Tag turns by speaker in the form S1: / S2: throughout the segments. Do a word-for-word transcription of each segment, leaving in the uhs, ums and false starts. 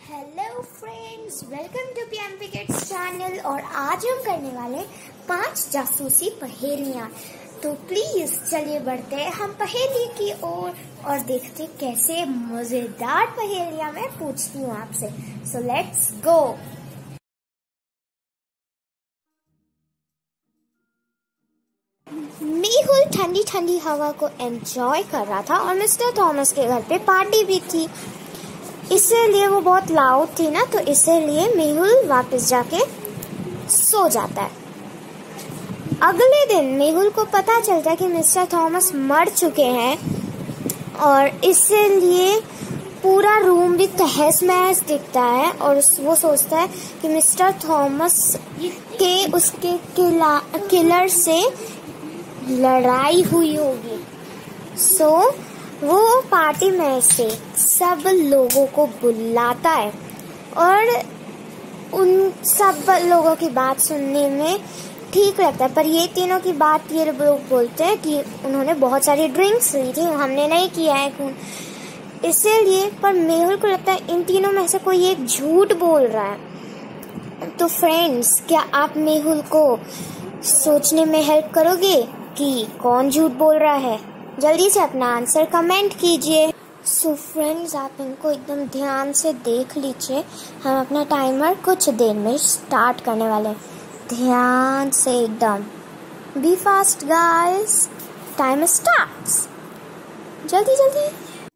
S1: Hello friends, welcome to P M P kids channel. और आज हम करने वाले पांच जासूसी पहेलियां। तो प्लीज चलिए बढ़ते हैं हम पहेली की ओर और, और देखते कैसे मजेदार पहेलियां मैं पूछती हूँ आपसे। So let's go. मेहुल ठंडी ठंडी हवा को एंजॉय कर रहा था और मिस्टर थॉमस के घर पे पार्टी भी थी। इसीलिए वो बहुत लाउड थी ना, तो इसीलिए मेहुल वापस जाके सो जाता है। अगले दिन मेहुल को पता चलता है कि मिस्टर थॉमस मर चुके हैं और इसीलिए पूरा रूम भी तहस महस दिखता है। और वो सोचता है कि मिस्टर थॉमस के उसके किला किलर से लड़ाई हुई होगी। सो वो पार्टी में से सब लोगों को बुलाता है और उन सब लोगों की बात सुनने में ठीक लगता है। पर ये तीनों की बात ये लोग बोलते हैं कि उन्होंने बहुत सारी ड्रिंक्स ली थी, हमने नहीं किया है खून, इसीलिए। पर मेहुल को लगता है इन तीनों में से कोई एक झूठ बोल रहा है। तो फ्रेंड्स, क्या आप मेहुल को सोचने में हेल्प करोगे कि कौन झूठ बोल रहा है? जल्दी से अपना आंसर कमेंट कीजिए। सो फ्रेंड्स, आप इनको एकदम ध्यान से देख लीजिए। हम अपना टाइमर कुछ देर में स्टार्ट करने वाले हैं। ध्यान से एकदम। Be fast guys, time starts. जल्दी जल्दी।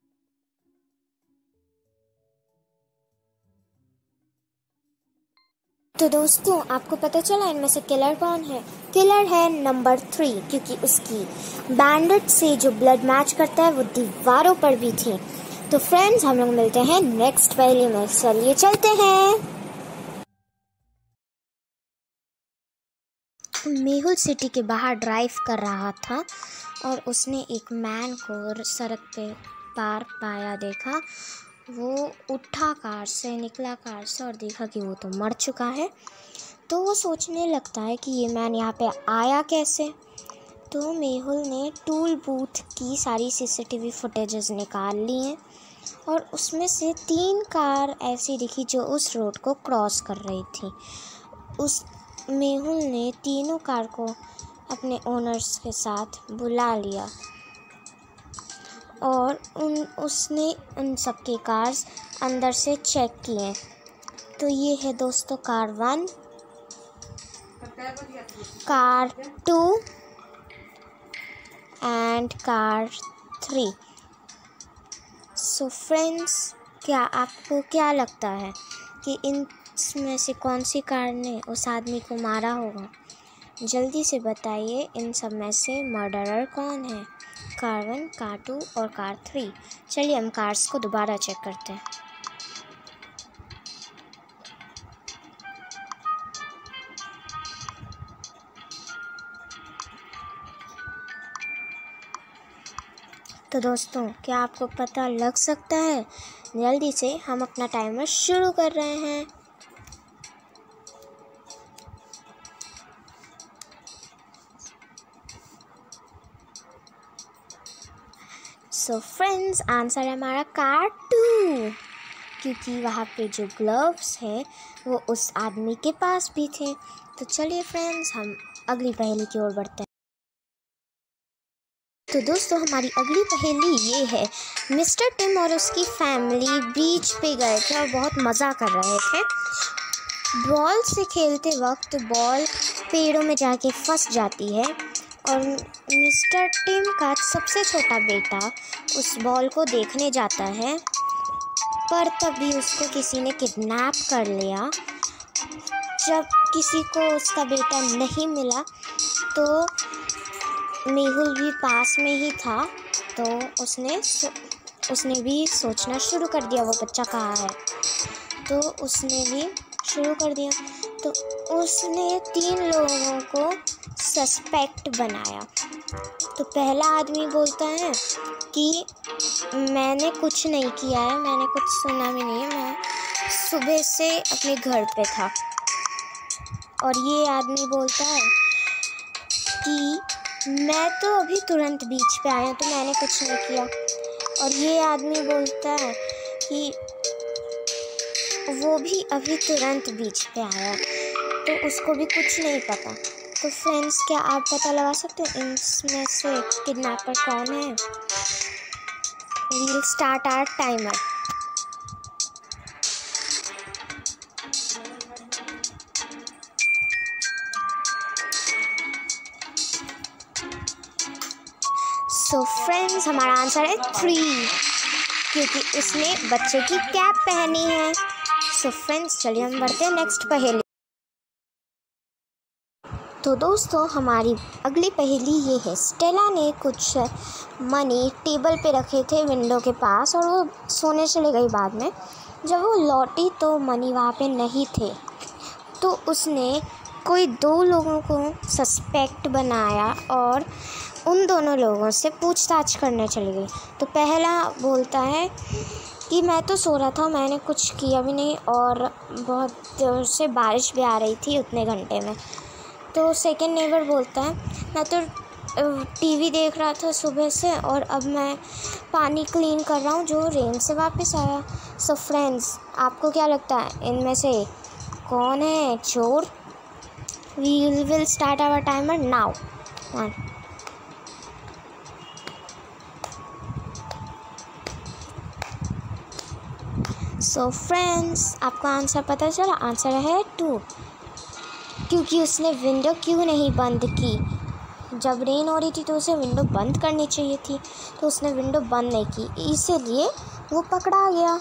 S1: तो दोस्तों, आपको पता चला इनमें से किलर कौन है? किलर है नंबर थ्री, क्योंकि उसकी बैंडेड से जो ब्लड मैच करता है वो दीवारों पर भी थी। तो फ्रेंड्स, हम लोग मिलते हैं नेक्स्ट पहेली में। चलिए चलते हैं। मेहुल सिटी के बाहर ड्राइव कर रहा था और उसने एक मैन को सड़क पे पार पाया देखा। वो उठा कार से, निकला कार से और देखा कि वो तो मर चुका है। तो वो सोचने लगता है कि ये मैन यहाँ पे आया कैसे। तो मेहुल ने टूल बूथ की सारी सीसीटीवी फुटेजेस निकाल ली हैं और उसमें से तीन कार ऐसी दिखी जो उस रोड को क्रॉस कर रही थी। उस मेहुल ने तीनों कार को अपने ओनर्स के साथ बुला लिया और उन उसने उन सब के कार्स अंदर से चेक किए। तो ये है दोस्तों car one, car two and car three. So friends, क्या आपको क्या लगता है कि इनमें से कौन सी कार ने उस आदमी को मारा होगा? जल्दी से बताइए, इन सब में से मर्डरर कौन है? कार वन, कार टू और कार थ्री। चलिए हम कार्स को दोबारा चेक करते हैं। तो दोस्तों, क्या आपको पता लग सकता है? जल्दी से हम अपना टाइमर शुरू कर रहे हैं। सो फ्रेंड्स, आंसर है हमारा कार टू, क्योंकि वहाँ पे जो ग्लव्स हैं वो उस आदमी के पास भी थे। तो चलिए फ्रेंड्स, हम अगली पहेली की ओर बढ़ते हैं। तो दोस्तों, हमारी अगली पहेली ये है। मिस्टर टिम और उसकी फैमिली बीच पे गए थे और बहुत मज़ा कर रहे थे। बॉल से खेलते वक्त बॉल पेड़ों में जाके फंस जाती है और मिस्टर टिम का सबसे छोटा बेटा उस बॉल को देखने जाता है, पर तभी उसको किसी ने किडनैप कर लिया। जब किसी को उसका बेटा नहीं मिला तो मेहुल भी पास में ही था, तो उसने उसने भी सोचना शुरू कर दिया वो बच्चा कहाँ है। तो उसने भी शुरू कर दिया। तो उसने तीन लोगों को सस्पेक्ट बनाया। तो पहला आदमी बोलता है कि मैंने कुछ नहीं किया है, मैंने कुछ सुना भी नहीं है, मैं सुबह से अपने घर पे था। और ये आदमी बोलता है कि मैं तो अभी तुरंत बीच पे आया, तो मैंने कुछ नहीं किया। और ये आदमी बोलता है कि वो भी अभी तुरंत बीच पे आया, तो उसको भी कुछ नहीं पता। तो फ्रेंड्स, क्या आप पता लगा सकते हो इनमें से किडनैपर कौन है? We'll start our timer. So friends, हमारा आंसर है थ्री, क्योंकि उसने बच्चे की कैप पहनी है। सो फ्रेंड्स, चलिए हम बढ़ते हैं नेक्स्ट पहेली। तो दोस्तों, हमारी अगली पहेली ये है। स्टेला ने कुछ मनी टेबल पे रखे थे विंडो के पास, और वो सोने चले गई। बाद में जब वो लौटी तो मनी वहाँ पे नहीं थे। तो उसने कोई दो लोगों को सस्पेक्ट बनाया और उन दोनों लोगों से पूछताछ करने चली गई। तो पहला बोलता है कि मैं तो सो रहा था, मैंने कुछ किया भी नहीं, और बहुत देर से बारिश भी आ रही थी उतने घंटे में। तो सेकंड नेबर बोलता है मैं तो टीवी देख रहा था सुबह से, और अब मैं पानी क्लीन कर रहा हूँ जो रेन से वापस आया। सो फ्रेंड्स, आपको क्या लगता है इनमें से कौन है चोर? We will start our timer now. One so friends, आपको आंसर पता चला? आंसर है टू, क्योंकि उसने विंडो क्यों नहीं बंद की? जब रेन हो रही थी तो उसे विंडो बंद करनी चाहिए थी, तो उसने विंडो बंद नहीं की, इसीलिए वो पकड़ा गया।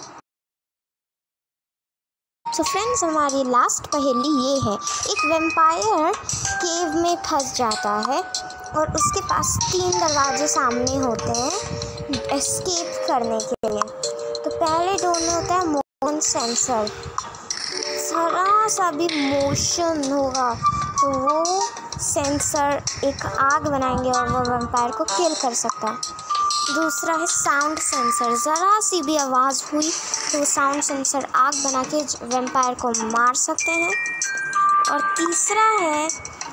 S1: तो फ्रेंड्स, हमारी लास्ट पहेली ये है। एक वैम्पायर केव में फंस जाता है और उसके पास तीन दरवाजे सामने होते हैं एस्केप करने के लिए। तो पहले डोर में होता है मोशन सेंसर। जरा सा भी मोशन होगा तो वो सेंसर एक आग बनाएंगे और वो वैम्पायर को किल कर सकता है। दूसरा है साउंड सेंसर। ज़रा सी भी आवाज़ हुई तो साउंड सेंसर आग बना के वैम्पायर को मार सकते हैं। और तीसरा है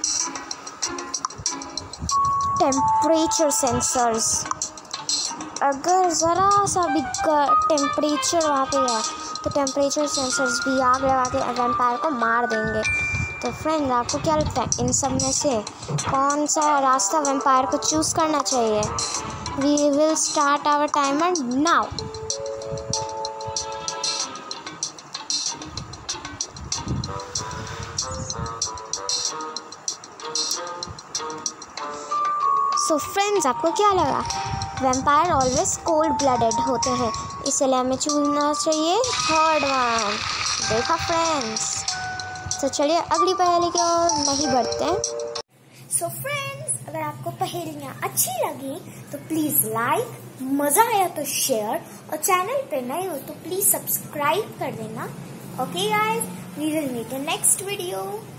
S1: टेम्परेचर सेंसर्स। अगर ज़रा सा भी टेम्परेचर वहाँ पे है तो टेम्परेचर सेंसर्स भी आग लगा के वैम्पायर को मार देंगे। तो फ्रेंड्स, आपको क्या लगता है इन सब में से कौन सा रास्ता वैम्पायर को चूज़ करना चाहिए? We will start our timer now. So friends, आपको क्या लगा? वैम्पायर ऑलवेज कोल्ड ब्लडेड होते हैं, इसलिए हमें चुनना चाहिए थर्ड वन। देखा फ्रेंड्स? तो चलिए अगली पहेली की ओर नहीं बढ़ते हैं। सो फ्रेंड्स, अगर आपको पहेलियाँ अच्छी लगी तो प्लीज़ लाइक, मज़ा आया तो शेयर, और चैनल पे नए हो तो प्लीज़ सब्सक्राइब कर देना। Okay guys, we will meet in next video.